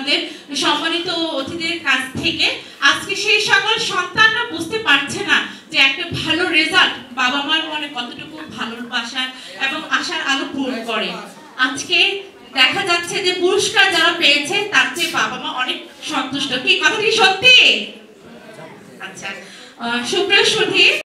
আমাদের সম্মানিত অতিথিদের কাছ থেকে। আজকে সেই সকল সন্তানরা বুঝতে পারছে না যে একটা ভালো রেজাল্ট বাবা মার মনে কতটুকু ভালোবাসা এবং আশার আলো পূরণ করে। আজকে দেখা যাচ্ছে যে পুরস্কার যারা পেয়েছে তার চেয়ে বাবা মা অনেক সন্তুষ্ট। কি কথাটি সত্যি? আচ্ছা, সুপ্রিয় সুধী।